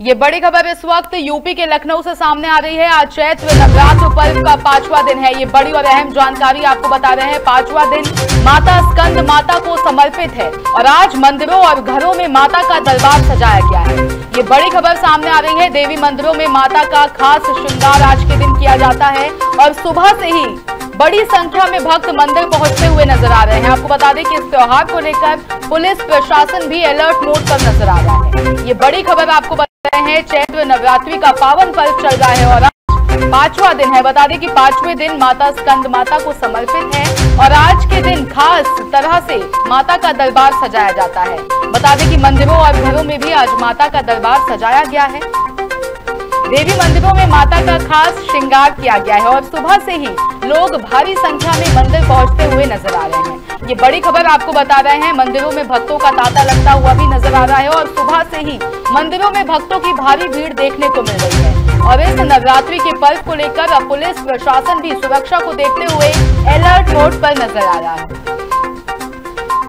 ये बड़ी खबर इस वक्त यूपी के लखनऊ से सामने आ रही है। आज चैत्र नवरात्र पर्व का 5वां दिन है। ये बड़ी और अहम जानकारी आपको बता रहे हैं। 5वां दिन माता स्कंद माता को समर्पित है और आज मंदिरों और घरों में माता का दरबार सजाया गया है। ये बड़ी खबर सामने आ रही है। देवी मंदिरों में माता का खास श्रृंगार आज के दिन किया जाता है और सुबह से ही बड़ी संख्या में भक्त मंदिर पहुंचते हुए नजर आ रहे हैं। आपको बता दें कि इस त्योहार को लेकर पुलिस प्रशासन भी अलर्ट मोड पर नजर आ रहा है। ये बड़ी खबर आपको बता रहे हैं। चैत्र नवरात्रि का पावन पर्व चल रहा है और आज 5वां दिन है। बता दें कि 5वें दिन माता स्कंद माता को समर्पित है और आज के दिन खास तरह से माता का दरबार सजाया जाता है। बता दें कि मंदिरों और घरों में भी आज माता का दरबार सजाया गया है। देवी मंदिरों में माता का खास श्रृंगार किया गया है और सुबह से ही लोग भारी संख्या में मंदिर पहुंचते हुए नजर आ रहे हैं। ये बड़ी खबर आपको बता रहे हैं। मंदिरों में भक्तों का तांता लगता हुआ भी नजर आ रहा है और सुबह से ही मंदिरों में भक्तों की भारी भीड़ देखने को मिल रही है। और इस नवरात्रि के पर्व को लेकर अब पुलिस प्रशासन भी सुरक्षा को देखते हुए अलर्ट मोड पर नजर आ रहा है।